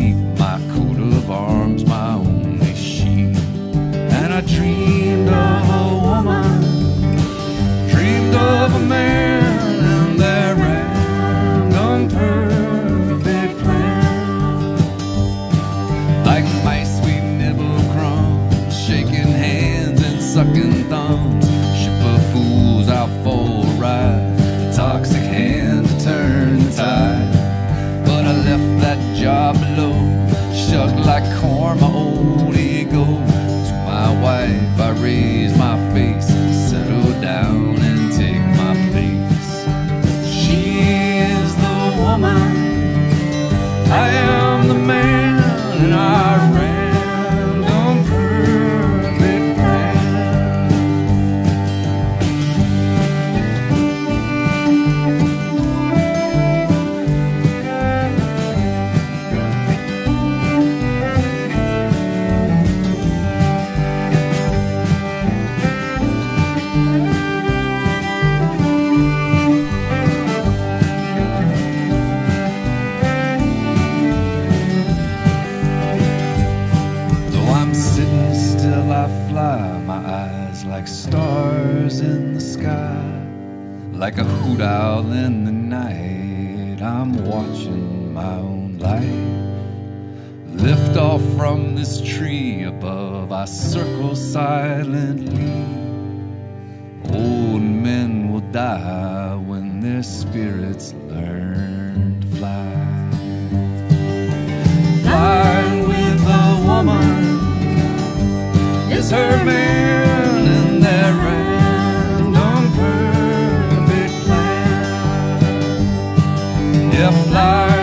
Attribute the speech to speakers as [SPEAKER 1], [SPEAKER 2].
[SPEAKER 1] keep my coat of arms my only shield. And I dreamed of a woman, dreamed of a man, and their random perfect plan. Like mice we nibble crumbs, shaking hands and sucking thumbs. Ship of fools out for a ride, toxic hand to turn the tide. But I left that job below, shucked like corn, my old ego. To my wife I raise my face, settle down and take my place. She is the woman, I am the man, and our random perfect plan. I fly, my eyes like stars in the sky. Like a hoot owl in the night, I'm watching my own life. Lift off from this tree above, I circle silently. Old men will die when their spirits learn to fly. Flying with a woman is her man, and their random perfect plan. Yeah, fly